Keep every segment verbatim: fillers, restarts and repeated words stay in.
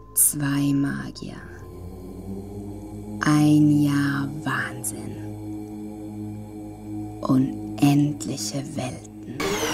Zwei Magier. Ein Jahr Wahnsinn. Unendliche Welten.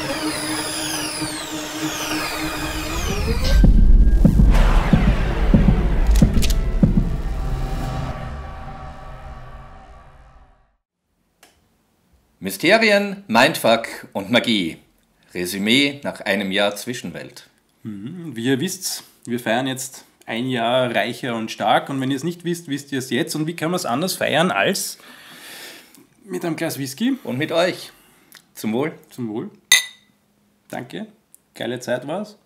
Mysterien, Mindfuck und Magie. Resümee nach einem Jahr Zwischenwelt. Wie ihr wisst, wir feiern jetzt ein Jahr reicher und stark. Und wenn ihr es nicht wisst, wisst ihr es jetzt. Und wie kann man es anders feiern als mit einem Glas Whisky? Und mit euch. Zum Wohl. Zum Wohl. Danke. Geile Zeit war's.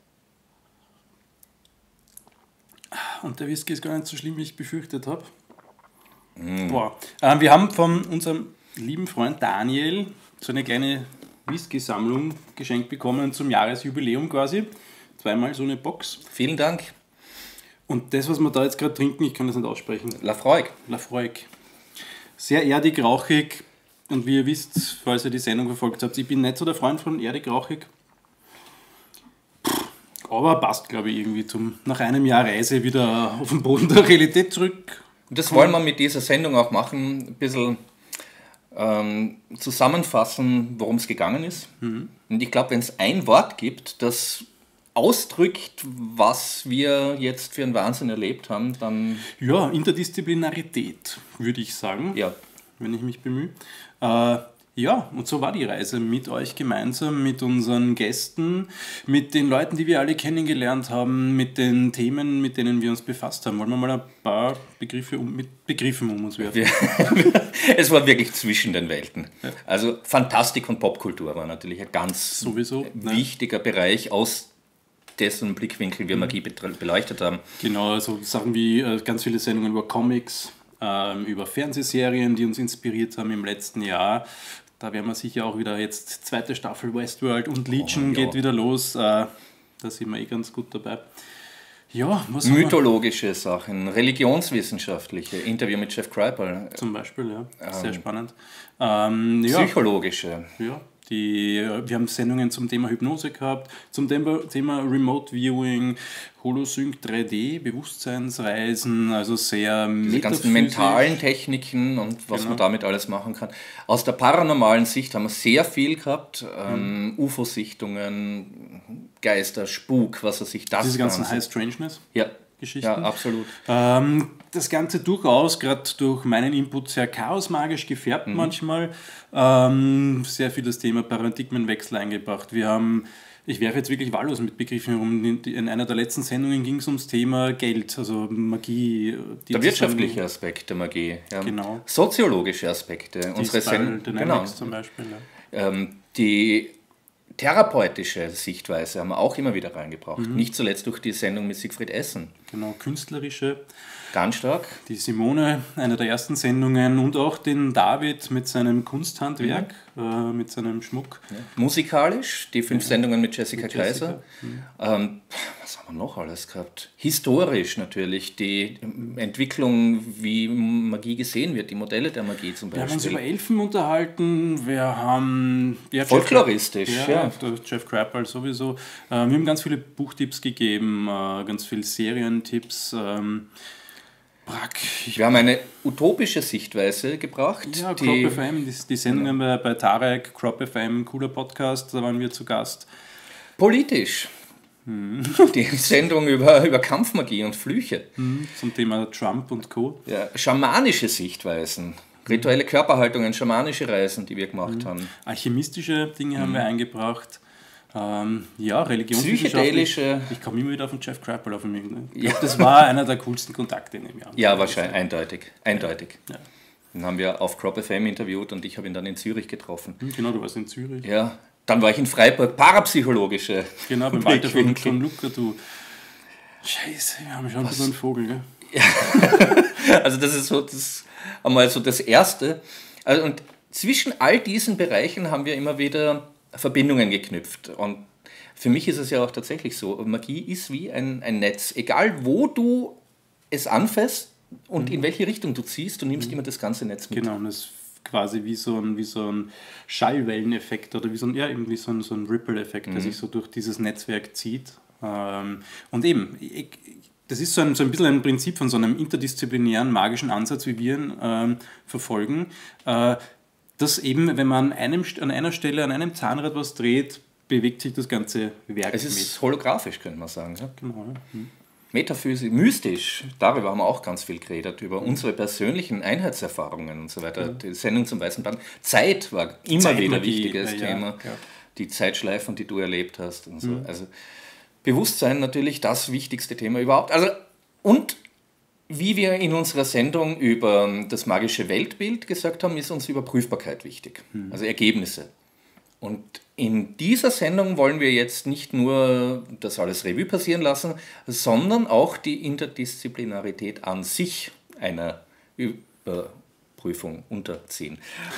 Und der Whisky ist gar nicht so schlimm, wie ich befürchtet habe. Mm. Boah. Ähm, wir haben von unserem lieben Freund Daniel so eine kleine Whisky-Sammlung geschenkt bekommen zum Jahresjubiläum quasi. Zweimal so eine Box. Vielen Dank. Und das, was wir da jetzt gerade trinken, ich kann das nicht aussprechen. Lafroig. Lafroig. Sehr erdig, rauchig. Und wie ihr wisst, falls ihr die Sendung verfolgt habt, ich bin nicht so der Freund von erdig, rauchig. Aber passt, glaube ich, irgendwie zum nach einem Jahr Reise wieder auf den Boden der Realität zurück. Das wollen wir mit dieser Sendung auch machen. Ein bisschen ähm, zusammenfassen, worum es gegangen ist. Mhm. Und ich glaube, wenn es ein Wort gibt, das ausdrückt, was wir jetzt für einen Wahnsinn erlebt haben, dann... Ja, Interdisziplinarität, würde ich sagen, ja. Wenn ich mich bemühe. Äh, ja, und so war die Reise mit euch gemeinsam, mit unseren Gästen, mit den Leuten, die wir alle kennengelernt haben, mit den Themen, mit denen wir uns befasst haben. Wollen wir mal ein paar Begriffe um, mit Begriffen um uns werfen? Es war wirklich zwischen den Welten. Ja. Also Fantastik und Popkultur war natürlich ein ganz Sowieso, wichtiger ne? Bereich, aus dessen Blickwinkel wir Magie beleuchtet haben. Genau, also Sachen wie äh, ganz viele Sendungen über Comics, äh, über Fernsehserien, die uns inspiriert haben im letzten Jahr. Da werden wir sicher auch wieder jetzt zweite Staffel Westworld und Legion oh, ja. geht wieder los. Äh, da sind wir eh ganz gut dabei. Ja, was mythologische Sachen, religionswissenschaftliche, Interview mit Jeff Kripal. Zum Beispiel, ja, sehr ähm, spannend. Ähm, ja. Psychologische. Ja. Die, wir haben Sendungen zum Thema Hypnose gehabt, zum Thema Remote Viewing, Holosync drei D, Bewusstseinsreisen, also sehr die ganzen mentalen Techniken und was genau. man damit alles machen kann. Aus der paranormalen Sicht haben wir sehr viel gehabt, ähm, mhm. U F O-Sichtungen, Geister, Spuk, was er sich das Diese ganzen High Strangeness? Ja. Geschichten. Ja, absolut. Ähm, das Ganze durchaus, gerade durch meinen Input, sehr chaosmagisch gefärbt mhm. manchmal. Ähm, sehr viel das Thema Paradigmenwechsel eingebracht. Wir haben, ich werfe jetzt wirklich wahllos mit Begriffen herum, in einer der letzten Sendungen ging es ums Thema Geld, also Magie. Der wirtschaftliche Aspekt der Magie. Ja. Genau. Soziologische Aspekte. Unsere Sendung, genau. Zum Beispiel. Ja. Ähm, die therapeutische Sichtweise haben wir auch immer wieder reingebracht. Mhm. Nicht zuletzt durch die Sendung mit Siegfried Essen. Genau, künstlerische. Ganz stark. Die Simone, eine der ersten Sendungen, und auch den David mit seinem Kunsthandwerk, mhm. äh, mit seinem Schmuck. Ja. Musikalisch, die fünf ja. Sendungen mit Jessica mit Kaiser. Jessica. Mhm. Ähm, was haben wir noch alles gehabt? Historisch natürlich, die Entwicklung, wie Magie gesehen wird, die Modelle der Magie zum Beispiel. Wir haben uns über Elfen unterhalten, wir haben... Ja, folkloristisch, Jeff, ja. ja. Jeff Kripal sowieso. Äh, wir haben ganz viele Buchtipps gegeben, äh, ganz viele Serientipps. Ähm, Wir haben eine utopische Sichtweise gebracht. Ja, Crop F M, die, die Sendungen genau. bei, bei Tarek, Crop F M, cooler Podcast, da waren wir zu Gast. Politisch. Hm. Die Sendung über, über Kampfmagie und Flüche. Hm. Zum Thema Trump und Co. Ja, schamanische Sichtweisen, rituelle Körperhaltungen, schamanische Reisen, die wir gemacht hm. haben. Alchemistische Dinge hm. haben wir eingebracht. Ähm, ja, Psychedelische. Ich komme immer wieder auf den Jeff Kripal auf mich. Ne? Ich glaube, das war einer der coolsten Kontakte in dem Jahr. Ja, wahrscheinlich, eindeutig. eindeutig. Ja. Den haben wir auf Crop F M interviewt und ich habe ihn dann in Zürich getroffen. Genau, du warst in Zürich. Ja, dann war ich in Freiburg, parapsychologische. Genau, beim Walter von, von Luca, du. Scheiße, wir haben schon ein bisschen einen Vogel, gell? Ja. Also das ist so das, einmal so das Erste. Also, und zwischen all diesen Bereichen haben wir immer wieder Verbindungen geknüpft. Und für mich ist es ja auch tatsächlich so, Magie ist wie ein, ein Netz. Egal wo du es anfasst und mhm. in welche Richtung du ziehst, du nimmst mhm. immer das ganze Netz mit. Genau, und das ist quasi wie so ein, wie so ein Schallwelleneffekt oder wie so ein, ja, irgendwie so ein, so ein Ripple-Effekt, mhm. der sich so durch dieses Netzwerk zieht. Und eben, ich, das ist so ein, so ein bisschen ein Prinzip von so einem interdisziplinären magischen Ansatz, wie wir ihn ähm, verfolgen, äh, dass eben, wenn man an, einem, an einer Stelle, an einem Zahnrad was dreht, bewegt sich das ganze Werk Es ist mit. holographisch, könnte man sagen. Ja? Genau, ja. Hm. Metaphysisch, mystisch, darüber haben wir auch ganz viel geredet, über unsere persönlichen Einheitserfahrungen und so weiter. Ja. Die Sendung zum Weißen Band. Zeit war immer Zeit wieder ein die, wichtiges ja, Thema. Ja. Die Zeitschleifen, die du erlebt hast und so. Mhm. Also Bewusstsein natürlich das wichtigste Thema überhaupt. Also, und wie wir in unserer Sendung über das magische Weltbild gesagt haben, ist uns Überprüfbarkeit wichtig, mhm. also Ergebnisse. Und in dieser Sendung wollen wir jetzt nicht nur das alles Revue passieren lassen, sondern auch die Interdisziplinarität an sich einer Überprüfung unterziehen.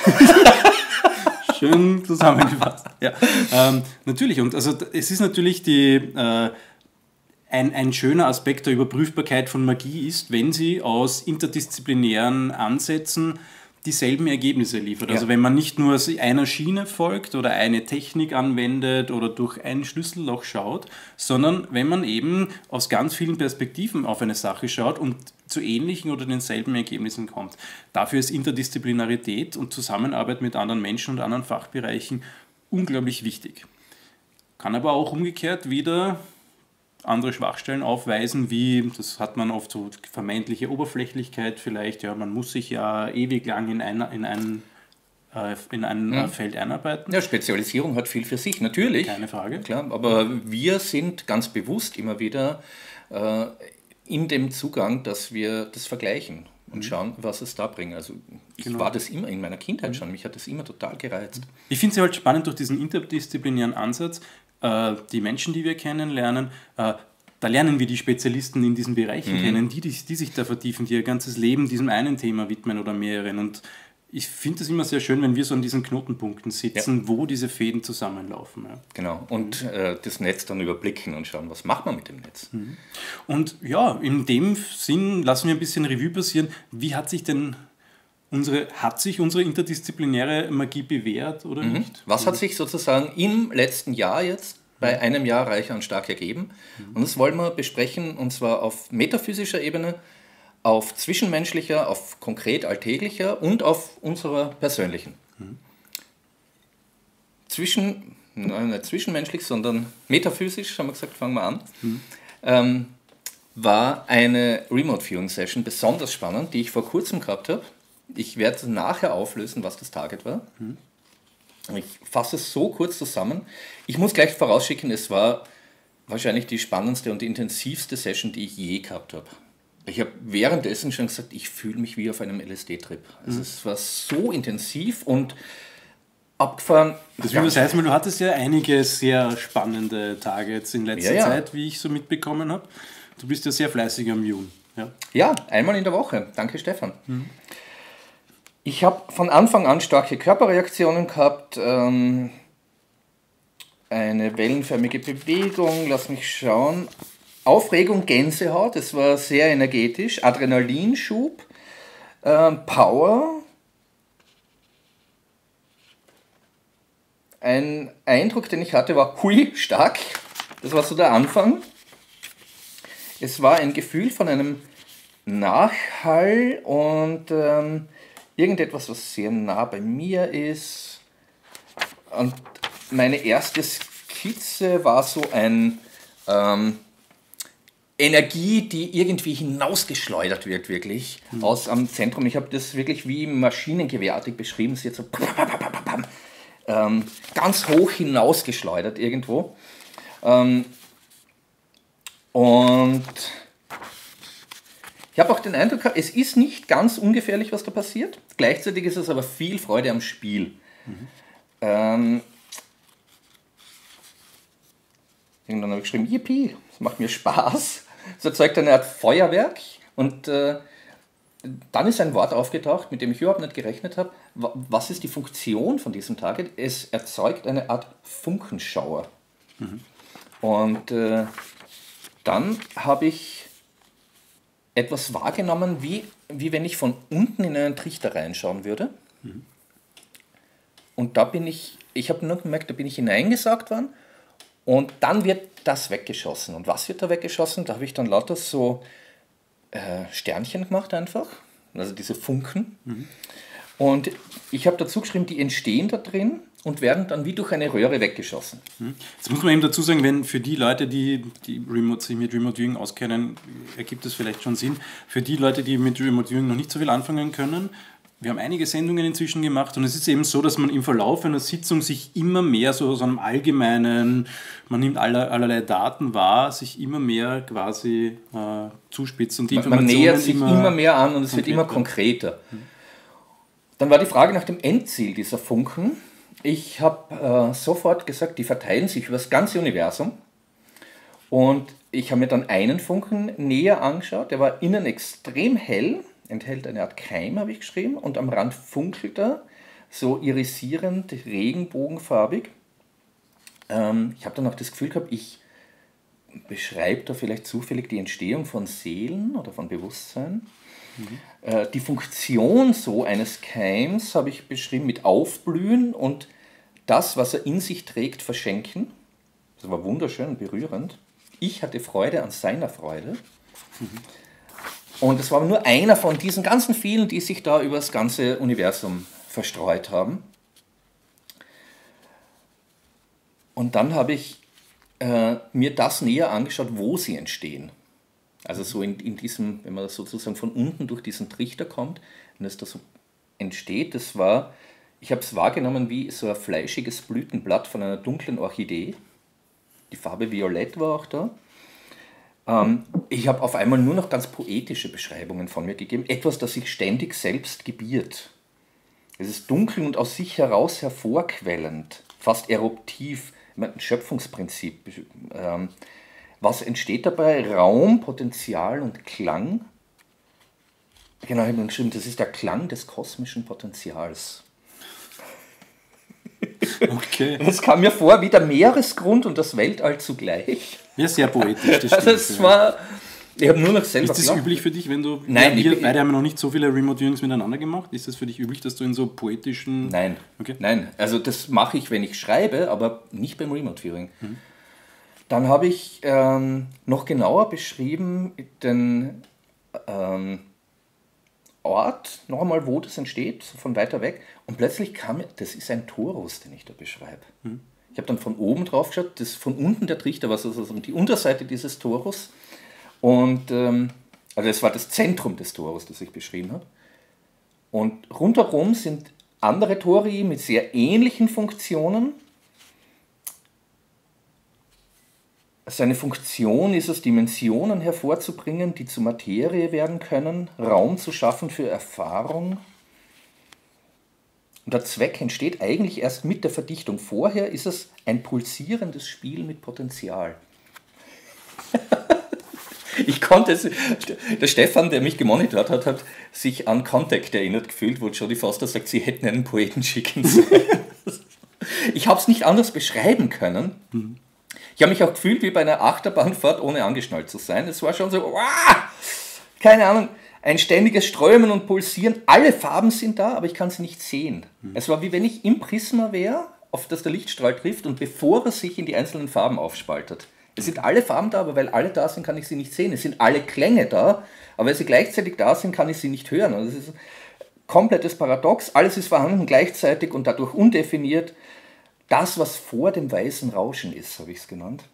Schön zusammengefasst. Ja, ähm, natürlich. Und also es ist natürlich die, äh, ein, ein schöner Aspekt der Überprüfbarkeit von Magie ist, wenn sie aus interdisziplinären Ansätzen dieselben Ergebnisse liefert. Also ja. wenn man nicht nur einer Schiene folgt oder eine Technik anwendet oder durch ein Schlüsselloch schaut, sondern wenn man eben aus ganz vielen Perspektiven auf eine Sache schaut und zu ähnlichen oder denselben Ergebnissen kommt. Dafür ist Interdisziplinarität und Zusammenarbeit mit anderen Menschen und anderen Fachbereichen unglaublich wichtig. Kann aber auch umgekehrt wieder andere Schwachstellen aufweisen, wie, das hat man oft so vermeintliche Oberflächlichkeit vielleicht, ja, man muss sich ja ewig lang in, einer, in ein, äh, in ein ja. Feld einarbeiten. Ja, Spezialisierung hat viel für sich, natürlich. Keine Frage. Klar, aber wir sind ganz bewusst immer wieder äh, in dem Zugang, dass wir das vergleichen und mhm. schauen, was es da bringt. Also ich genau. war das immer in meiner Kindheit mhm. schon, mich hat das immer total gereizt. Ich finde es halt spannend durch diesen interdisziplinären Ansatz, die Menschen, die wir kennenlernen, da lernen wir die Spezialisten in diesen Bereichen mhm. kennen, die, die, die sich da vertiefen, die ihr ganzes Leben diesem einen Thema widmen oder mehreren. Und ich finde es immer sehr schön, wenn wir so an diesen Knotenpunkten sitzen, ja. wo diese Fäden zusammenlaufen. Ja. Genau, und mhm. äh, das Netz dann überblicken und schauen, was macht man mit dem Netz. Mhm. Und ja, in dem Sinn lassen wir ein bisschen Revue passieren. Wie hat sich denn Unsere, hat sich unsere interdisziplinäre Magie bewährt oder mhm. nicht? Was hat sich sozusagen im letzten Jahr jetzt bei einem Jahr Reich an Stark ergeben? Mhm. Und das wollen wir besprechen, und zwar auf metaphysischer Ebene, auf zwischenmenschlicher, auf konkret alltäglicher und auf unserer persönlichen. Mhm. Zwischen, nein, nicht zwischenmenschlich, sondern metaphysisch, haben wir gesagt, fangen wir an. Mhm. Ähm, war eine Remote-Viewing-Session besonders spannend, die ich vor kurzem gehabt habe. Ich werde nachher auflösen, was das Target war. Mhm. Ich fasse es so kurz zusammen. Ich muss gleich vorausschicken, es war wahrscheinlich die spannendste und intensivste Session, die ich je gehabt habe. Ich habe währenddessen schon gesagt, ich fühle mich wie auf einem L S D-Trip. Also mhm. es war so intensiv und abgefahren. Das, das heißt, du hattest ja einige sehr spannende Targets in letzter ja, ja. Zeit, wie ich so mitbekommen habe. Du bist ja sehr fleißig am Viewen. Ja. ja, einmal in der Woche. Danke, Stefan. Mhm. Ich habe von Anfang an starke Körperreaktionen gehabt, ähm, eine wellenförmige Bewegung, lass mich schauen, Aufregung, Gänsehaut, es war sehr energetisch, Adrenalinschub, ähm, Power, ein Eindruck, den ich hatte, war hui, stark, das war so der Anfang. Es war ein Gefühl von einem Nachhall und ähm, irgendetwas, was sehr nah bei mir ist. Und meine erste Skizze war so ein ähm, Energie, die irgendwie hinausgeschleudert wird, wirklich, mhm. aus am Zentrum. Ich habe das wirklich wie maschinengewehrartig beschrieben. Es wird so ähm, ganz hoch hinausgeschleudert irgendwo. Ähm, und ich habe auch den Eindruck gehabt, es ist nicht ganz ungefährlich, was da passiert. Gleichzeitig ist es aber viel Freude am Spiel. Mhm. Ähm, irgendwann habe ich geschrieben, yippie, das macht mir Spaß. Es erzeugt eine Art Feuerwerk. Und äh, dann ist ein Wort aufgetaucht, mit dem ich überhaupt nicht gerechnet habe. Was ist die Funktion von diesem Target? Es erzeugt eine Art Funkenschauer. Mhm. Und äh, dann habe ich etwas wahrgenommen, wie, wie wenn ich von unten in einen Trichter reinschauen würde. Mhm. Und da bin ich, ich habe nur gemerkt, da bin ich hineingesaugt worden Und dann wird das weggeschossen. Und was wird da weggeschossen? Da habe ich dann lauter so äh, Sternchen gemacht einfach, also diese Funken. Mhm. Und ich habe dazu geschrieben, die entstehen da drin und werden dann wie durch eine Röhre weggeschossen. Jetzt muss man eben dazu sagen, wenn für die Leute, die, die Remote, sich mit Remote Viewing auskennen, ergibt es vielleicht schon Sinn. Für die Leute, die mit Remote Viewing noch nicht so viel anfangen können, wir haben einige Sendungen inzwischen gemacht und es ist eben so, dass man im Verlauf einer Sitzung sich immer mehr so aus einem allgemeinen, man nimmt aller, allerlei Daten wahr, sich immer mehr quasi äh, zuspitzt und die man, Informationen man nähert sich immer, immer mehr an und es wird immer konkreter. konkreter. Dann war die Frage nach dem Endziel dieser Funken. Ich habe äh, sofort gesagt, die verteilen sich über das ganze Universum. Und ich habe mir dann einen Funken näher angeschaut. Der war innen extrem hell, enthält eine Art Keim, habe ich geschrieben. Und am Rand funkelt er, so irisierend, regenbogenfarbig. Ähm, ich habe dann auch das Gefühl gehabt, ich beschreibe da vielleicht zufällig die Entstehung von Seelen oder von Bewusstsein. Mhm. Die Funktion so eines Keims habe ich beschrieben mit Aufblühen und das, was er in sich trägt, verschenken. Das war wunderschön und berührend. Ich hatte Freude an seiner Freude. Mhm. Und es war nur einer von diesen ganzen vielen, die sich da über das ganze Universum verstreut haben. Und dann habe ich äh, mir das näher angeschaut, wo sie entstehen. Also so in, in diesem, wenn man das sozusagen von unten durch diesen Trichter kommt, wenn das da so entsteht, das war, ich habe es wahrgenommen wie so ein fleischiges Blütenblatt von einer dunklen Orchidee. Die Farbe Violett war auch da. Ähm, ich habe auf einmal nur noch ganz poetische Beschreibungen von mir gegeben, etwas, das sich ständig selbst gebiert. Es ist dunkel und aus sich heraus hervorquellend, fast eruptiv, ein Schöpfungsprinzip. Ähm, Was entsteht dabei? Raum, Potenzial und Klang. Genau, ich habe geschrieben, das ist der Klang des kosmischen Potenzials. Okay. Es kam mir vor wie der Meeresgrund und das Weltall zugleich. Ja, sehr poetisch, das stimmt. Das war, ich habe nur noch selber Ist das gelacht. üblich für dich, wenn du... Nein. Wir ich, beide haben ja noch nicht so viele Remote Viewings miteinander gemacht. Ist das für dich üblich, dass du in so poetischen... Nein, okay. Nein. Also das mache ich, wenn ich schreibe, aber nicht beim Remote Viewing. Mhm. Dann habe ich ähm, noch genauer beschrieben den ähm, Ort, noch einmal, wo das entsteht, von weiter weg. Und plötzlich kam mir, das ist ein Torus, den ich da beschreibe. Hm. Ich habe dann von oben drauf geschaut, das von unten der Trichter war sozusagen die Unterseite dieses Torus. Und ähm, also es war das Zentrum des Torus, das ich beschrieben habe. Und rundherum sind andere Tori mit sehr ähnlichen Funktionen. Seine Funktion ist es, Dimensionen hervorzubringen, die zu Materie werden können, Raum zu schaffen für Erfahrung. Und der Zweck entsteht eigentlich erst mit der Verdichtung. Vorher ist es ein pulsierendes Spiel mit Potenzial. Ich konnte es, der Stefan, der mich gemonitort hat, hat sich an Contact erinnert gefühlt, wo Jodie Foster sagt, sie hätten einen Poeten schicken sollen. Ich habe es nicht anders beschreiben können. Mhm. Ich habe mich auch gefühlt wie bei einer Achterbahnfahrt, ohne angeschnallt zu sein. Es war schon so, wow, keine Ahnung, ein ständiges Strömen und Pulsieren. Alle Farben sind da, aber ich kann sie nicht sehen. Mhm. Es war wie wenn ich im Prisma wäre, auf das der Lichtstrahl trifft und bevor er sich in die einzelnen Farben aufspaltet. Es sind alle Farben da, aber weil alle da sind, kann ich sie nicht sehen. Es sind alle Klänge da, aber weil sie gleichzeitig da sind, kann ich sie nicht hören. Also es ist ein komplettes Paradox. Alles ist vorhanden gleichzeitig und dadurch undefiniert. Das, was vor dem weißen Rauschen ist, habe ich es genannt.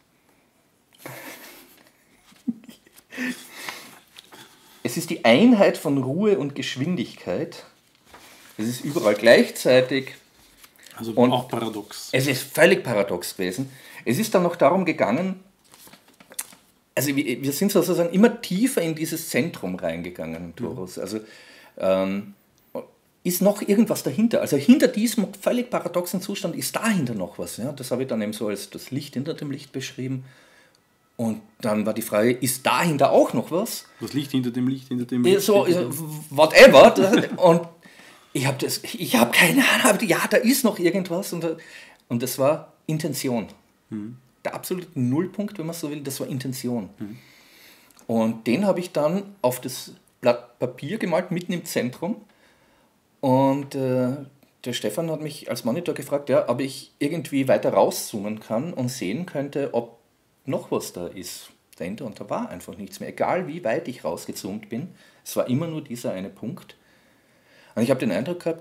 Es ist die Einheit von Ruhe und Geschwindigkeit. Es ist überall gleichzeitig. Also und auch paradox. Es ist völlig paradox gewesen. Es ist dann noch darum gegangen, also wir sind sozusagen immer tiefer in dieses Zentrum reingegangen im Torus. Mhm. Also ähm, ist noch irgendwas dahinter. Also hinter diesem völlig paradoxen Zustand ist dahinter noch was. Ja? Das habe ich dann eben so als das Licht hinter dem Licht beschrieben. Und dann war die Frage, ist dahinter auch noch was? Das Licht hinter dem Licht hinter dem Licht? So, whatever. Und ich habe das, ich habe keine Ahnung, aber ja, da ist noch irgendwas. Und, und das war Intention. Hm. Der absolute Nullpunkt, wenn man so will, das war Intention. Hm. Und den habe ich dann auf das Blatt Papier gemalt, mitten im Zentrum. Und äh, der Stefan hat mich als Monitor gefragt, ja, ob ich irgendwie weiter rauszoomen kann und sehen könnte, ob noch was da ist dahinter. Und da war einfach nichts mehr. Egal wie weit ich rausgezoomt bin, es war immer nur dieser eine Punkt. Und ich habe den Eindruck gehabt,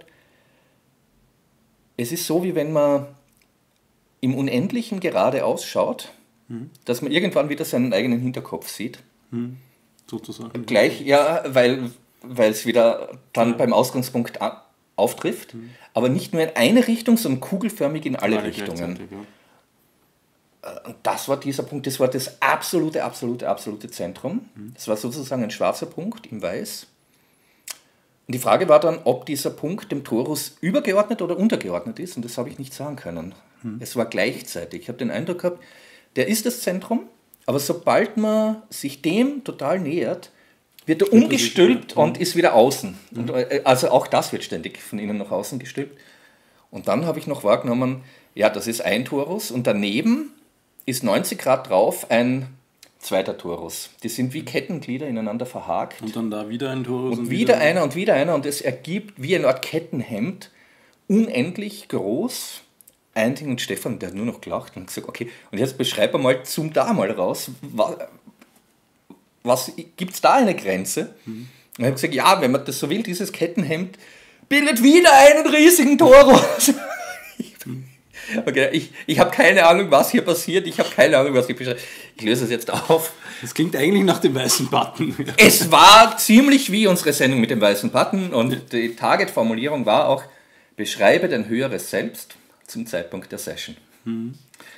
es ist so, wie wenn man im Unendlichen geradeaus schaut, mhm. dass man irgendwann wieder seinen eigenen Hinterkopf sieht. Mhm. Sozusagen. Gleich, ja, weil weil es wieder dann ja. beim Ausgangspunkt a- auftrifft, mhm. aber nicht nur in eine Richtung, sondern kugelförmig in alle, alle Richtungen. Ja. Und das war dieser Punkt, das war das absolute, absolute, absolute Zentrum. Mhm. Das war sozusagen ein schwarzer Punkt im Weiß. Und die Frage war dann, ob dieser Punkt dem Torus übergeordnet oder untergeordnet ist, und das habe ich nicht sagen können. Mhm. Es war gleichzeitig. Ich habe den Eindruck gehabt, der ist das Zentrum, aber sobald man sich dem total nähert, wird er umgestülpt mhm. und ist wieder außen. Mhm. Und also auch das wird ständig von innen nach außen gestülpt. Und dann habe ich noch wahrgenommen, ja, das ist ein Torus und daneben ist neunzig Grad drauf ein zweiter Torus. Die sind wie Kettenglieder ineinander verhakt. Und dann da wieder ein Torus. Und, und wieder, wieder einer und wieder einer und es ergibt wie eine Art Kettenhemd unendlich groß. Ein Ding und Stefan, der hat nur noch gelacht und gesagt, okay, und jetzt beschreib mal, zoom da mal raus, was, was gibt es da eine Grenze? Mhm. Und ich habe gesagt, ja, wenn man das so will, dieses Kettenhemd bildet wieder einen riesigen Torus. Okay, ich ich habe keine Ahnung, was hier passiert, ich habe keine Ahnung, was ich beschreibe. Ich löse es jetzt auf. Das klingt eigentlich nach dem weißen Button. Es war ziemlich wie unsere Sendung mit dem weißen Button und die Target-Formulierung war auch, beschreibe dein höheres Selbst zum Zeitpunkt der Session. Mhm.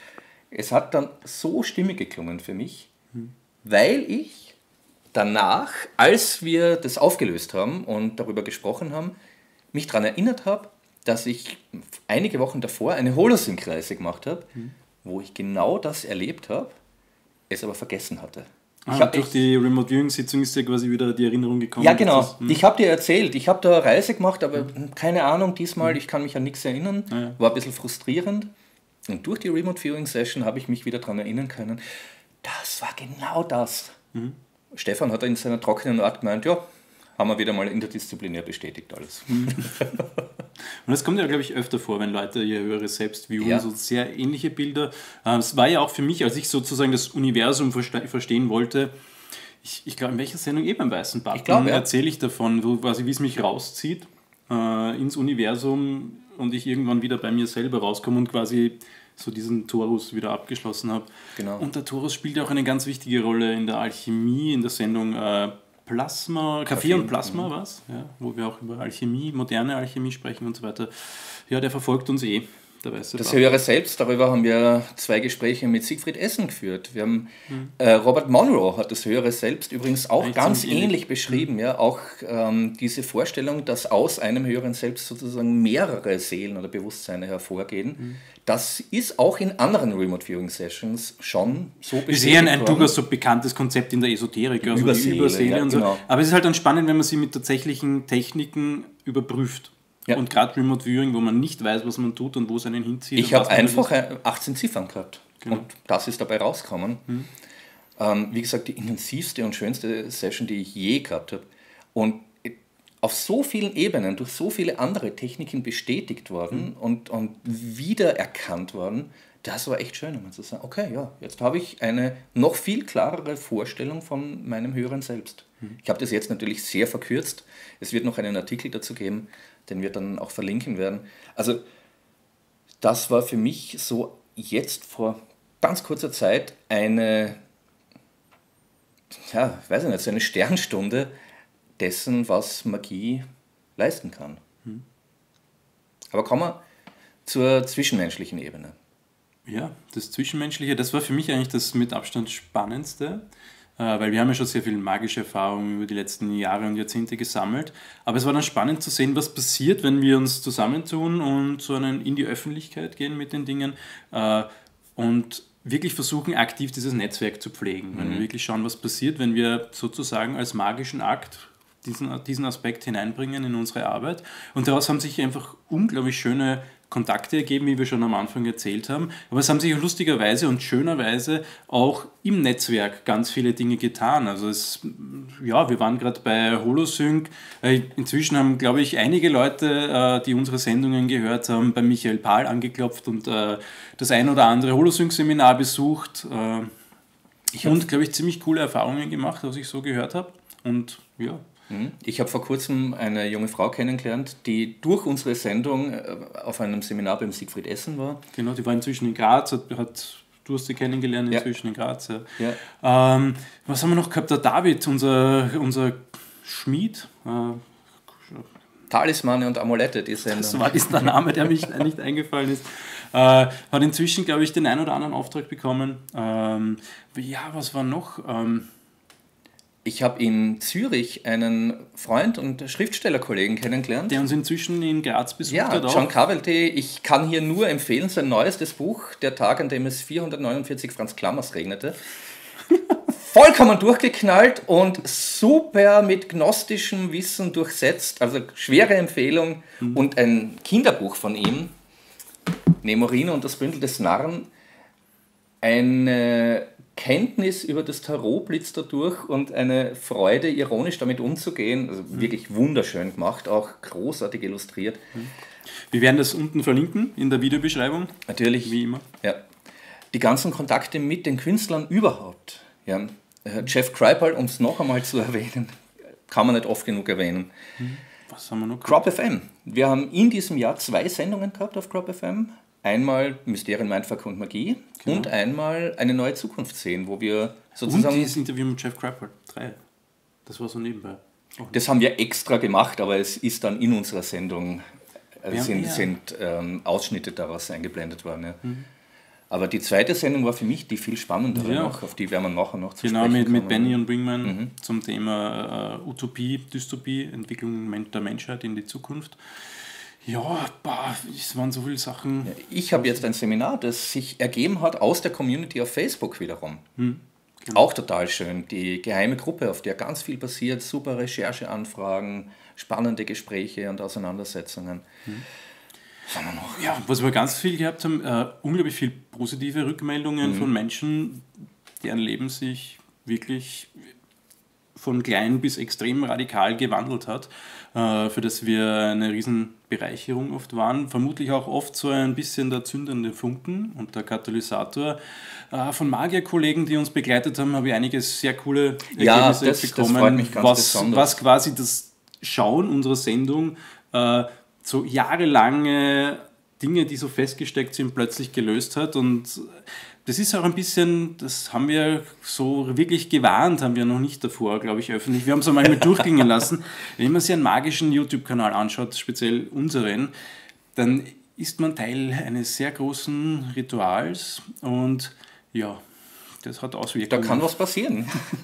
Es hat dann so stimmig geklungen für mich, mhm. weil ich danach, als wir das aufgelöst haben und darüber gesprochen haben, mich daran erinnert habe, dass ich einige Wochen davor eine Holosync-Reise gemacht habe, mhm. wo ich genau das erlebt habe, es aber vergessen hatte. Ah, ich hab durch echt, die Remote Viewing-Sitzung ist ja quasi wieder die Erinnerung gekommen. Ja, genau. Das, hm. Ich habe dir erzählt, ich habe da eine Reise gemacht, aber hm. keine Ahnung diesmal, hm. ich kann mich an nichts erinnern. Ah, ja. War ein bisschen frustrierend. Und durch die Remote Viewing-Session habe ich mich wieder daran erinnern können, das war genau das. Mhm. Stefan hat in seiner trockenen Art gemeint, ja, haben wir wieder mal interdisziplinär bestätigt alles. Mhm. Und das kommt ja, glaube ich, öfter vor, wenn Leute ihr höheres Selbst viewen, ja. so sehr ähnliche Bilder. Es war ja auch für mich, als ich sozusagen das Universum verste- verstehen wollte, ich, ich glaube, in welcher Sendung eben beim weißen Button glaub, ja. erzähle ich davon, wo, quasi, wie es mich rauszieht äh, ins Universum und ich irgendwann wieder bei mir selber rauskomme und quasi so diesen Torus wieder abgeschlossen habe. Genau. Und der Torus spielt auch eine ganz wichtige Rolle in der Alchemie, in der Sendung äh, Plasma, Kaffee und Plasma, was? Ja, wo wir auch über Alchemie, moderne Alchemie sprechen und so weiter. Ja, der verfolgt uns eh. Der weiße das höhere Selbst, darüber haben wir zwei Gespräche mit Siegfried Essen geführt. Wir haben, hm. äh, Robert Monroe hat das höhere Selbst übrigens auch Eigentlich ganz ähnlich, ähnlich beschrieben. Hm. Ja, auch ähm, diese Vorstellung, dass aus einem höheren Selbst sozusagen mehrere Seelen oder Bewusstseine hervorgehen. Hm. Das ist auch in anderen Remote Viewing Sessions schon so beschrieben. Wir sehen ein durchaus so bekanntes Konzept in der Esoterik, also Überseele, die Überseele ja, und so. Genau. Aber es ist halt dann spannend, wenn man sie mit tatsächlichen Techniken überprüft. Ja. Und gerade Remote Viewing, wo man nicht weiß, was man tut und wo es einen hinzieht. Ich habe einfach achtzehn Ziffern gehabt genau. und das ist dabei rausgekommen. Mhm. Ähm, wie gesagt, die intensivste und schönste Session, die ich je gehabt habe. Und auf so vielen Ebenen, durch so viele andere Techniken bestätigt worden mhm. und, und wiedererkannt worden, das war echt schön, um zu sagen, okay, ja, jetzt habe ich eine noch viel klarere Vorstellung von meinem höheren Selbst. Mhm. Ich habe das jetzt natürlich sehr verkürzt. Es wird noch einen Artikel dazu geben, den wir dann auch verlinken werden. Also das war für mich so jetzt vor ganz kurzer Zeit eine, ja, weiß ich nicht, so eine Sternstunde dessen, was Magie leisten kann. Hm. Aber kommen wir zur zwischenmenschlichen Ebene. Ja, das Zwischenmenschliche, das war für mich eigentlich das mit Abstand Spannendste, weil wir haben ja schon sehr viel magische Erfahrungen über die letzten Jahre und Jahrzehnte gesammelt. Aber es war dann spannend zu sehen, was passiert, wenn wir uns zusammentun und so einen in die Öffentlichkeit gehen mit den Dingen und wirklich versuchen, aktiv dieses Netzwerk zu pflegen. Mhm. Wenn wir wirklich schauen, was passiert, wenn wir sozusagen als magischen Akt diesen, diesen Aspekt hineinbringen in unsere Arbeit. Und daraus haben sich einfach unglaublich schöne Kontakte ergeben, wie wir schon am Anfang erzählt haben. Aber es haben sich lustigerweise und schönerweise auch im Netzwerk ganz viele Dinge getan. Also es, ja, wir waren gerade bei Holosync. Äh, inzwischen haben, glaube ich, einige Leute, äh, die unsere Sendungen gehört haben, bei Michael Pahl angeklopft und äh, das ein oder andere Holosync-Seminar besucht. Äh, ich und, glaube ich, ziemlich coole Erfahrungen gemacht, was ich so gehört habe. Und ja. Ich habe vor kurzem eine junge Frau kennengelernt, die durch unsere Sendung auf einem Seminar beim Siegfried Essen war. Genau, die war inzwischen in Graz, hat, hat du hast sie kennengelernt inzwischen ja. in Graz. Ja. Ja. Ähm, was haben wir noch gehabt? Der David, unser, unser Schmied. Äh, Talismane und Amulette, die Sendung. Das war ist der Name, der mich nicht eingefallen ist. Äh, hat inzwischen, glaube ich, den einen oder anderen Auftrag bekommen. Ähm, ja, was war noch? Ähm, Ich habe in Zürich einen Freund und Schriftstellerkollegen kennengelernt. Der uns inzwischen in Graz besucht ja, hat. Ja, John Cavelty. Ich kann hier nur empfehlen, sein neuestes Buch, Der Tag, an dem es vierhundertneunundvierzig Franz Klammers regnete. Vollkommen durchgeknallt und super mit gnostischem Wissen durchsetzt. Also schwere Empfehlung. Mhm. Und ein Kinderbuch von ihm, Nemorino und das Bündel des Narren. Eine Kenntnis über das Tarot blitzt dadurch und eine Freude, ironisch damit umzugehen. Also wirklich wunderschön gemacht, auch großartig illustriert. Wir werden das unten verlinken in der Videobeschreibung. Natürlich. Wie immer. Ja. Die ganzen Kontakte mit den Künstlern überhaupt. Ja. Jeff Kripal, um es noch einmal zu erwähnen, kann man nicht oft genug erwähnen. Was haben wir noch? Crop F M. Wir haben in diesem Jahr zwei Sendungen gehabt auf Crop F M. Einmal Mysterien, Mindfuck und Magie genau. und einmal eine neue Zukunft sehen, wo wir sozusagen... Und dieses Interview mit Jeff Kripal, drei. Das war so nebenbei. Oh. Das haben wir extra gemacht, aber es ist dann in unserer Sendung, äh, sind, ja. sind ähm, Ausschnitte daraus eingeblendet worden. Ja. Mhm. Aber die zweite Sendung war für mich die viel spannendere ja. noch, auf die werden wir nachher noch zu genau, sprechen mit, mit Benny und Wingman mhm. zum Thema uh, Utopie, Dystopie, Entwicklung der Menschheit in die Zukunft. Ja, bah, es waren so viele Sachen. Ja, ich habe jetzt ein Seminar, das sich ergeben hat aus der Community auf Facebook wiederum. Hm, genau. Auch total schön. Die geheime Gruppe, auf der ganz viel passiert, super Rechercheanfragen, spannende Gespräche und Auseinandersetzungen. Hm. Was haben wir noch? Ja, was wir ganz viel gehabt haben, äh, unglaublich viel positive Rückmeldungen hm. von Menschen, deren Leben sich wirklich von klein bis extrem radikal gewandelt hat, äh, für das wir eine riesen Bereicherung oft waren. Vermutlich auch oft so ein bisschen der zündende Funken und der Katalysator. Äh, von Magierkollegen, die uns begleitet haben, habe ich einige sehr coole Ergebnisse ja, das, bekommen, das freut mich ganz was, besonders. was quasi das Schauen unserer Sendung äh, so jahrelange Dinge, die so festgesteckt sind, plötzlich gelöst hat. Und das ist auch ein bisschen, das haben wir so wirklich gewarnt, haben wir noch nicht davor, glaube ich, öffentlich. Wir haben es einmal mit durchgehen lassen. Wenn man sich einen magischen YouTube-Kanal anschaut, speziell unseren, dann ist man Teil eines sehr großen Rituals und ja, das hat Auswirkungen. Da kann was passieren.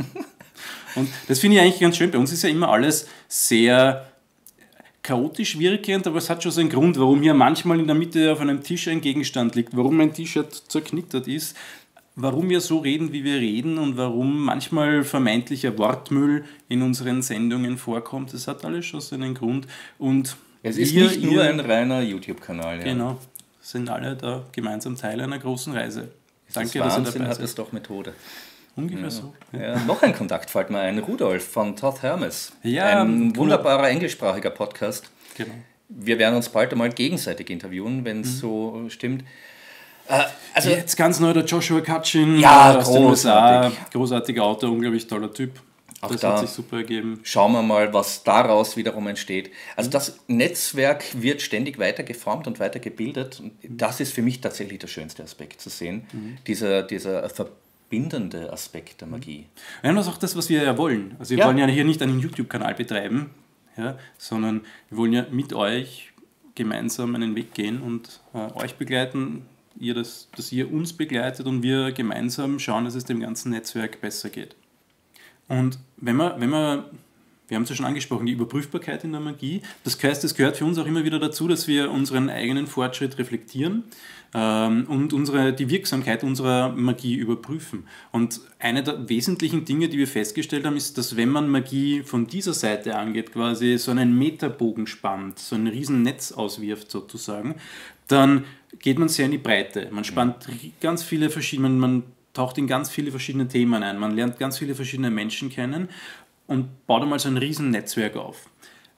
Und das finde ich eigentlich ganz schön. Bei uns ist ja immer alles sehr chaotisch wirkend, aber es hat schon so einen Grund, warum hier manchmal in der Mitte auf einem Tisch ein Gegenstand liegt, warum mein T-Shirt zerknittert ist, warum wir so reden, wie wir reden und warum manchmal vermeintlicher Wortmüll in unseren Sendungen vorkommt. Das hat alles schon seinen Grund. Und es ist wir, nicht nur ihr, ein reiner YouTube-Kanal. Ja. Genau, sind alle da gemeinsam Teil einer großen Reise. Danke, dass ihr dabei seid. Hat es doch Methode. Ungefähr ja. so. Ja, noch ein Kontakt fällt mir ein, Rudolf von Toth Hermes. Ja, ein wunderbarer englischsprachiger Podcast. Genau. Wir werden uns bald einmal gegenseitig interviewen, wenn es mhm. so stimmt. Äh, also jetzt ganz neu der Joshua Katchin ja, aus den U S A. Großartiger Autor, unglaublich toller Typ. Auch das da hat sich super ergeben. Schauen wir mal, was daraus wiederum entsteht. Also das Netzwerk wird ständig weiter geformt und weiter gebildet. Und das ist für mich tatsächlich der schönste Aspekt zu sehen. Mhm. Dieser, dieser verbindende Aspekt der Magie. Ja, und das ist auch das, was wir ja wollen. Also wir ja. wollen ja hier nicht einen YouTube-Kanal betreiben, ja, sondern wir wollen ja mit euch gemeinsam einen Weg gehen und äh, euch begleiten, ihr das, dass ihr uns begleitet und wir gemeinsam schauen, dass es dem ganzen Netzwerk besser geht. Und wenn man, wenn man, wir haben es ja schon angesprochen, die Überprüfbarkeit in der Magie, das heißt, es gehört für uns auch immer wieder dazu, dass wir unseren eigenen Fortschritt reflektieren ähm, und unsere, die Wirksamkeit unserer Magie überprüfen. Und eine der wesentlichen Dinge, die wir festgestellt haben, ist, dass wenn man Magie von dieser Seite angeht, quasi so einen Meterbogen spannt, so ein riesen Netz auswirft sozusagen, dann geht man sehr in die Breite. Man spannt ganz viele verschiedene, man taucht in ganz viele verschiedene Themen ein, man lernt ganz viele verschiedene Menschen kennen und baut einmal so ein riesen Netzwerk auf.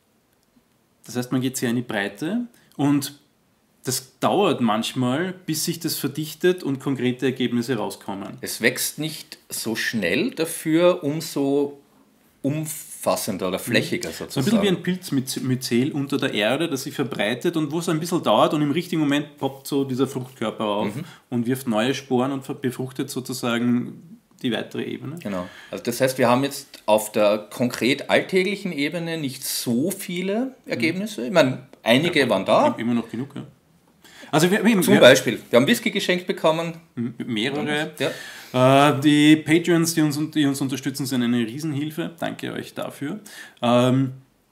Das heißt, man geht sehr in die Breite und das dauert manchmal, bis sich das verdichtet und konkrete Ergebnisse rauskommen. Es wächst nicht so schnell, dafür umso umfassender oder flächiger sozusagen. So ein bisschen wie ein Pilzmyzel unter der Erde, das sich verbreitet und wo es ein bisschen dauert und im richtigen Moment poppt so dieser Fruchtkörper auf mhm. und wirft neue Sporen und befruchtet sozusagen die weitere Ebene. Genau. Also das heißt, wir haben jetzt auf der konkret alltäglichen Ebene nicht so viele Ergebnisse. Ich meine, einige ja, waren da. Immer noch genug, ja. Also wir, wir, Zum wir, Beispiel, wir haben Whisky geschenkt bekommen. Mehrere. Ja. Äh, die Patreons, die uns, die uns unterstützen, sind eine Riesenhilfe. Danke euch dafür. Ähm,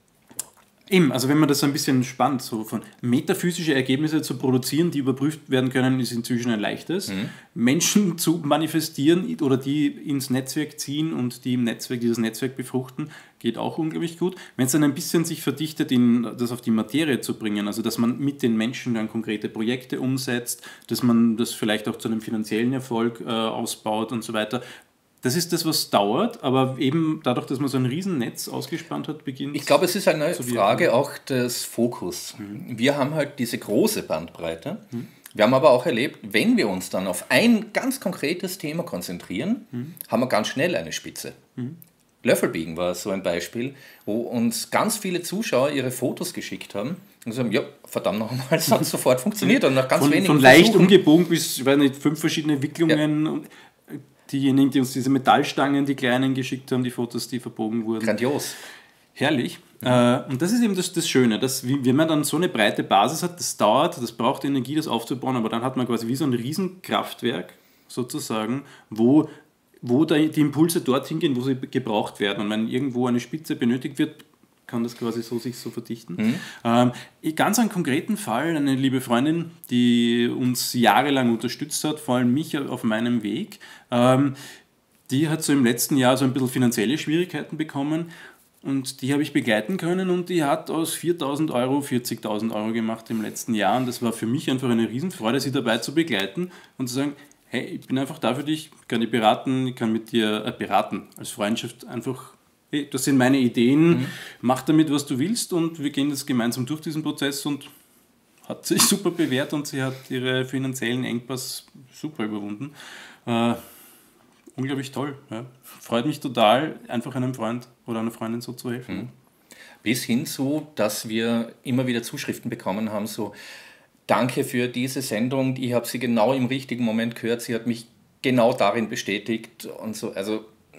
Eben, also wenn man das so ein bisschen spannt, so von metaphysische Ergebnisse zu produzieren, die überprüft werden können, ist inzwischen ein leichtes. Mhm. Menschen zu manifestieren oder die ins Netzwerk ziehen und die im Netzwerk, dieses Netzwerk befruchten, geht auch unglaublich gut. Wenn es dann ein bisschen sich verdichtet, in, das auf die Materie zu bringen, also dass man mit den Menschen dann konkrete Projekte umsetzt, dass man das vielleicht auch zu einem finanziellen Erfolg äh, ausbaut und so weiter. Das ist das, was dauert, aber eben dadurch, dass man so ein Riesennetz ausgespannt hat, beginnt. Ich glaube, es ist eine Frage auch des Fokus. Mhm. Wir haben halt diese große Bandbreite. Mhm. Wir haben aber auch erlebt, wenn wir uns dann auf ein ganz konkretes Thema konzentrieren, mhm. haben wir ganz schnell eine Spitze. Mhm. Löffelbiegen war so ein Beispiel, wo uns ganz viele Zuschauer ihre Fotos geschickt haben und sagen, ja, verdammt nochmal, es hat sofort funktioniert. Und nach ganz von, wenigen von leicht Versuchen, umgebogen bis, ich weiß nicht, fünf verschiedene Wicklungen. Ja. Diejenigen, die uns diese Metallstangen, die kleinen, geschickt haben, die Fotos, die verbogen wurden. Grandios. Herrlich. Mhm. Äh, und das ist eben das, das Schöne, dass, wenn man dann so eine breite Basis hat, das dauert, das braucht Energie, das aufzubauen, aber dann hat man quasi wie so ein Riesenkraftwerk sozusagen, wo, wo da die Impulse dorthin gehen, wo sie gebraucht werden. Und wenn irgendwo eine Spitze benötigt wird, kann das quasi so sich so verdichten. Mhm. Ähm, ganz einen konkreten Fall, eine liebe Freundin, die uns jahrelang unterstützt hat, vor allem mich auf meinem Weg, ähm, die hat so im letzten Jahr so ein bisschen finanzielle Schwierigkeiten bekommen und die habe ich begleiten können und die hat aus viertausend Euro vierzigtausend Euro gemacht im letzten Jahr und das war für mich einfach eine Riesenfreude, sie dabei zu begleiten und zu sagen, hey, ich bin einfach da für dich, ich kann dich beraten, ich kann mit dir äh, beraten, als Freundschaft einfach. Hey, das sind meine Ideen, mhm. mach damit, was du willst und wir gehen jetzt gemeinsam durch diesen Prozess und hat sich super bewährt und sie hat ihre finanziellen Engpass super überwunden. Äh, unglaublich toll. Ja. Freut mich total, einfach einem Freund oder einer Freundin so zu helfen. Mhm. Bis hin zu, dass wir immer wieder Zuschriften bekommen haben, so danke für diese Sendung, ich habe sie genau im richtigen Moment gehört, sie hat mich genau darin bestätigt und so. Also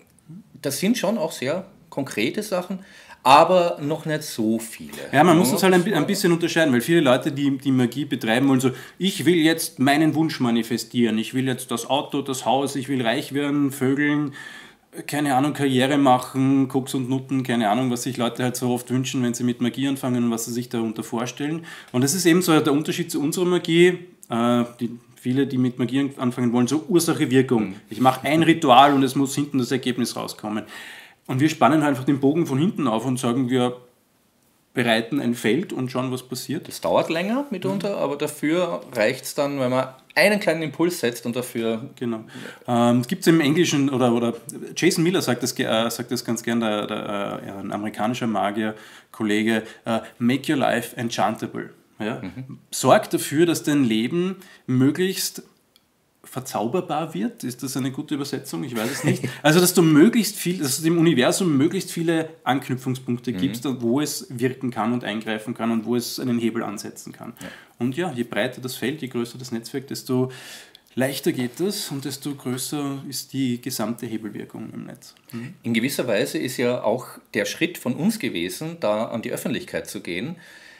das sind schon auch sehr konkrete Sachen, aber noch nicht so viele. Ja, man muss das halt ein, ein bisschen unterscheiden, weil viele Leute, die die Magie betreiben, wollen so, ich will jetzt meinen Wunsch manifestieren, ich will jetzt das Auto, das Haus, ich will reich werden, vögeln, keine Ahnung, Karriere machen, Koks und Nutten, keine Ahnung, was sich Leute halt so oft wünschen, wenn sie mit Magie anfangen und was sie sich darunter vorstellen. Und das ist eben so der Unterschied zu unserer Magie, äh, die viele, die mit Magie anfangen wollen, so Ursache-Wirkung. Ich mache ein Ritual und es muss hinten das Ergebnis rauskommen. Und wir spannen halt einfach den Bogen von hinten auf und sagen, wir bereiten ein Feld und schauen, was passiert. Das dauert länger mitunter, mhm. aber dafür reicht es dann, wenn man einen kleinen Impuls setzt und dafür... Genau. Ähm, es gibt im Englischen, oder, oder Jason Miller sagt das, äh, sagt das ganz gern, der, der, äh, ein amerikanischer Magier, Kollege, äh, make your life enchantable. Ja? Mhm. Sorg dafür, dass dein Leben möglichst verzauberbar wird. Ist das eine gute Übersetzung? Ich weiß es nicht. Also, dass du möglichst viel, dass du dem Universum möglichst viele Anknüpfungspunkte mhm. gibst, wo es wirken kann und eingreifen kann und wo es einen Hebel ansetzen kann. Ja. Und ja, je breiter das Feld, je größer das Netzwerk, desto leichter geht das und desto größer ist die gesamte Hebelwirkung im Netz. Mhm. In gewisser Weise ist ja auch der Schritt von uns gewesen, da an die Öffentlichkeit zu gehen,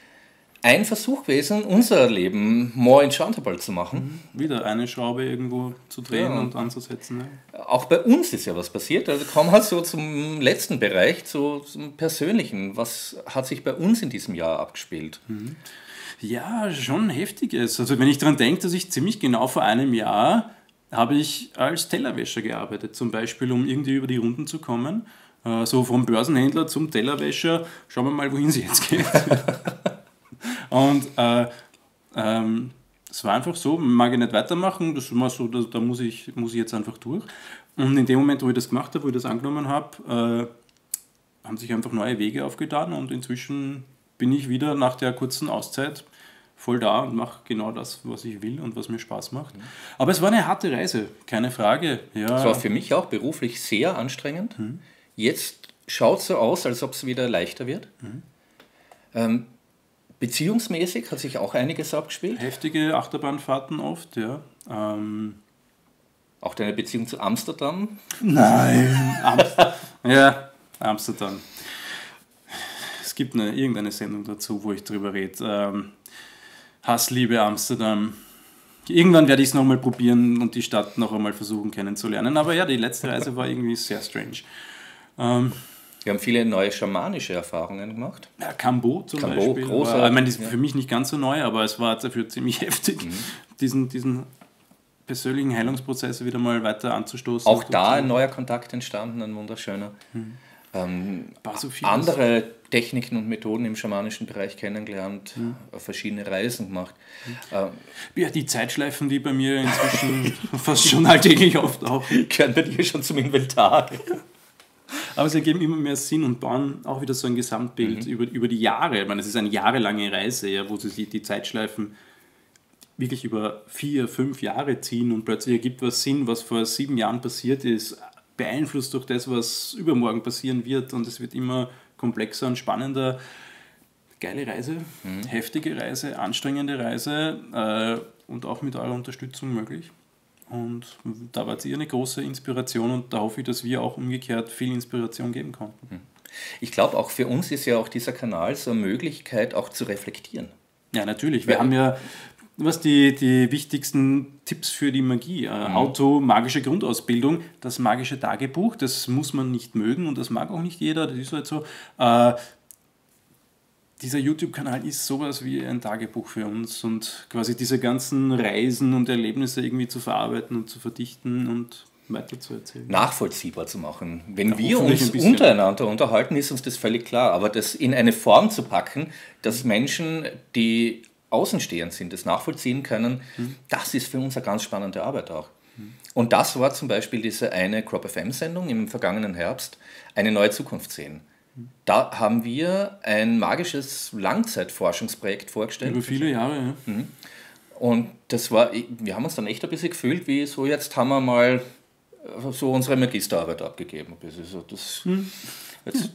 ein Versuch gewesen, unser Leben more enchantable zu machen. Wieder eine Schraube irgendwo zu drehen ja. und anzusetzen. Ja. Auch bei uns ist ja was passiert. Also kommen wir so zum letzten Bereich, zu, zum Persönlichen. Was hat sich bei uns in diesem Jahr abgespielt? Mhm. Ja, schon heftiges. Also wenn ich daran denke, dass ich ziemlich genau vor einem Jahr habe ich als Tellerwäscher gearbeitet, zum Beispiel, um irgendwie über die Runden zu kommen. So vom Börsenhändler zum Tellerwäscher. Schauen wir mal, wohin sie jetzt geht. Und äh, ähm, es war einfach so, mag ich nicht weitermachen, das war so, da, da muss, ich, muss ich jetzt einfach durch. Und in dem Moment, wo ich das gemacht habe, wo ich das angenommen habe, haben sich einfach neue Wege aufgetan und inzwischen bin ich wieder nach der kurzen Auszeit voll da und mache genau das, was ich will und was mir Spaß macht. Aber es war eine harte Reise, keine Frage. Ja. Es war für mich auch beruflich sehr anstrengend. Mhm. Jetzt schaut es so aus, als ob es wieder leichter wird. Mhm. Ähm, beziehungsmäßig hat sich auch einiges abgespielt. Heftige Achterbahnfahrten oft, ja. Ähm, auch deine Beziehung zu Amsterdam? Nein. Amst- ja, Amsterdam. Es gibt eine, irgendeine Sendung dazu, wo ich drüber rede. Ähm, Hassliebe Amsterdam. Irgendwann werde ich es nochmal probieren und die Stadt noch einmal versuchen kennenzulernen. Aber ja, die letzte Reise war irgendwie sehr strange. Ähm, Wir haben viele neue schamanische Erfahrungen gemacht. Ja, Kambo zum Kambo, Beispiel. großer, war, ich meine, das ist ja. für mich nicht ganz so neu, aber es war dafür ziemlich heftig, mhm. diesen, diesen persönlichen Heilungsprozess wieder mal weiter anzustoßen. Auch da ein neuer Kontakt entstanden, ein wunderschöner. Mhm. Ähm, so andere Techniken und Methoden im schamanischen Bereich kennengelernt, mhm. verschiedene Reisen gemacht. Mhm. Ähm, ja, die Zeitschleifen, die bei mir inzwischen fast schon alltäglich auftauchen. Gehören bei dir schon zum Inventar. Aber sie ergeben immer mehr Sinn und bauen auch wieder so ein Gesamtbild mhm. über, über die Jahre. Ich meine, es ist eine jahrelange Reise, ja, wo sie die, die Zeitschleifen wirklich über vier, fünf Jahre ziehen und plötzlich ergibt was Sinn, was vor sieben Jahren passiert ist, beeinflusst durch das, was übermorgen passieren wird und es wird immer komplexer und spannender. Geile Reise, mhm. heftige Reise, anstrengende Reise äh, und auch mit eurer Unterstützung möglich. Und da war ihr eine große Inspiration und da hoffe ich, dass wir auch umgekehrt viel Inspiration geben konnten. Ich glaube, auch für uns ist ja auch dieser Kanal so eine Möglichkeit, auch zu reflektieren. Ja, natürlich. Wir Weil, haben ja was die, die wichtigsten Tipps für die Magie. Äh, mhm. Auto, magische Grundausbildung, das magische Tagebuch, das muss man nicht mögen und das mag auch nicht jeder, das ist halt so. Äh, dieser YouTube-Kanal ist sowas wie ein Tagebuch für uns und quasi diese ganzen Reisen und Erlebnisse irgendwie zu verarbeiten und zu verdichten und weiter zu erzählen. Nachvollziehbar zu machen. Wenn ja, wir uns untereinander unterhalten, ist uns das völlig klar, aber das in eine Form zu packen, dass Menschen, die außenstehend sind, das nachvollziehen können, mhm. das ist für uns eine ganz spannende Arbeit auch. Mhm. Und das war zum Beispiel diese eine Crop F M-Sendung im vergangenen Herbst, eine neue Zukunft sehen. Mhm. Da haben wir ein magisches Langzeitforschungsprojekt vorgestellt. Über viele Jahre, ja. Mhm. Und das war, wir haben uns dann echt ein bisschen gefühlt, wie so jetzt haben wir mal so unsere Magisterarbeit abgegeben. Das so, das mhm. jetzt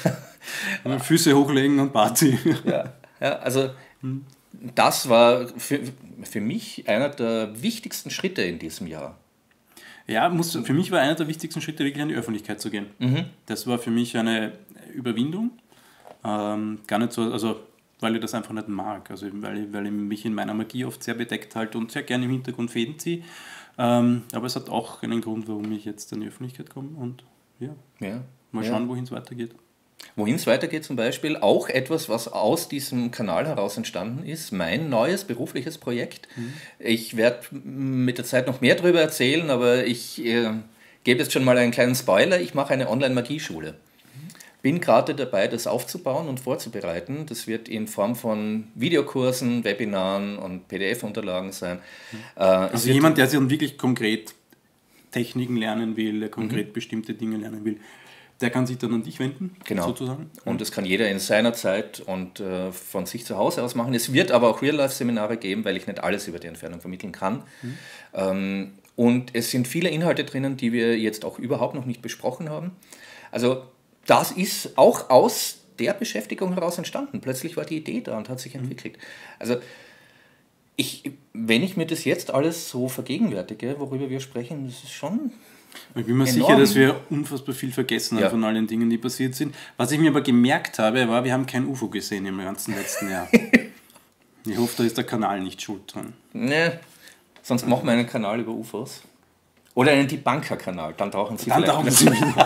Füße hochlegen und Party. Ja, ja, also mhm. das war für, für mich einer der wichtigsten Schritte in diesem Jahr. Ja, muss, für mich war einer der wichtigsten Schritte, wirklich an die Öffentlichkeit zu gehen. Mhm. Das war für mich eine Überwindung. Ähm, gar nicht so, also weil ich das einfach nicht mag. Also weil ich, weil ich mich in meiner Magie oft sehr bedeckt halte und sehr gerne im Hintergrund Fäden ziehe. Ähm, aber es hat auch einen Grund, warum ich jetzt in die Öffentlichkeit komme und ja, ja mal schauen, ja. wohin es weitergeht. Wohin es weitergeht zum Beispiel, auch etwas, was aus diesem Kanal heraus entstanden ist, mein neues berufliches Projekt. Mhm. Ich werde mit der Zeit noch mehr darüber erzählen, aber ich äh, gebe jetzt schon mal einen kleinen Spoiler, ich mache eine Online-Magieschule. Mhm. Bin gerade dabei, das aufzubauen und vorzubereiten. Das wird in Form von Videokursen, Webinaren und P D F-Unterlagen sein. Mhm. Äh, also jemand, der sich dann wirklich konkret Techniken lernen will, der konkret mhm. bestimmte Dinge lernen will, der kann sich dann an dich wenden, genau. sozusagen. Und das kann jeder in seiner Zeit und äh, von sich zu Hause aus machen. Es wird aber auch Real-Life-Seminare geben, weil ich nicht alles über die Entfernung vermitteln kann. Mhm. Ähm, und es sind viele Inhalte drinnen, die wir jetzt auch überhaupt noch nicht besprochen haben. Also das ist auch aus der Beschäftigung heraus entstanden. Plötzlich war die Idee da und hat sich entwickelt. Also ich, wenn ich mir das jetzt alles so vergegenwärtige, worüber wir sprechen, das ist schon... Ich bin mir enorm. sicher, dass wir unfassbar viel vergessen haben ja. von allen Dingen, die passiert sind. Was ich mir aber gemerkt habe, war, wir haben kein U F O gesehen im ganzen letzten Jahr. Ich hoffe, da ist der Kanal nicht schuld dran. Nee, sonst machen wir einen Kanal über U F Os. Oder einen Debunker-Kanal, dann tauchen sie dann vielleicht. Tauchen sie mich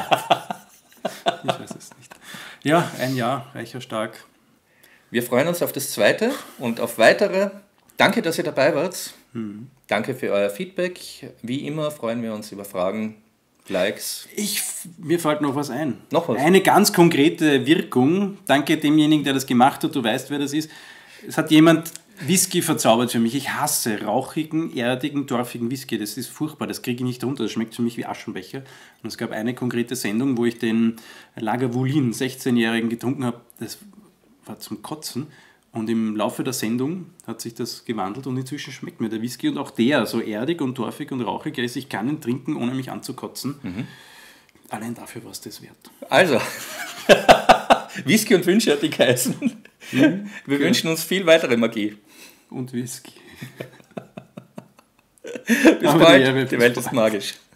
Ich weiß es nicht. Ja, ein Jahr, reicher stark. Wir freuen uns auf das zweite und auf weitere. Danke, dass ihr dabei wart. Hm. Danke für euer Feedback. Wie immer freuen wir uns über Fragen, Likes. Ich, mir fällt noch was ein. Noch was? Eine ganz konkrete Wirkung. Danke demjenigen, der das gemacht hat. Du weißt, wer das ist. Es hat jemand Whisky verzaubert für mich. Ich hasse rauchigen, erdigen, dorfigen Whisky. Das ist furchtbar, das kriege ich nicht runter. Das schmeckt für mich wie Aschenbecher. Und es gab eine konkrete Sendung, wo ich den Lagavulin, sechzehnjährigen, getrunken habe. Das war zum Kotzen. Und im Laufe der Sendung hat sich das gewandelt und inzwischen schmeckt mir der Whisky und auch der so erdig und torfig und rauchig ist. Ich kann ihn trinken, ohne mich anzukotzen. Mhm. Allein dafür war es das wert. Also, Whisky und Wünsche hat die geheißen. Mhm. Wir ja. wünschen uns viel weitere Magie. Und Whisky. Bis Aber bald, die, die Welt ist magisch.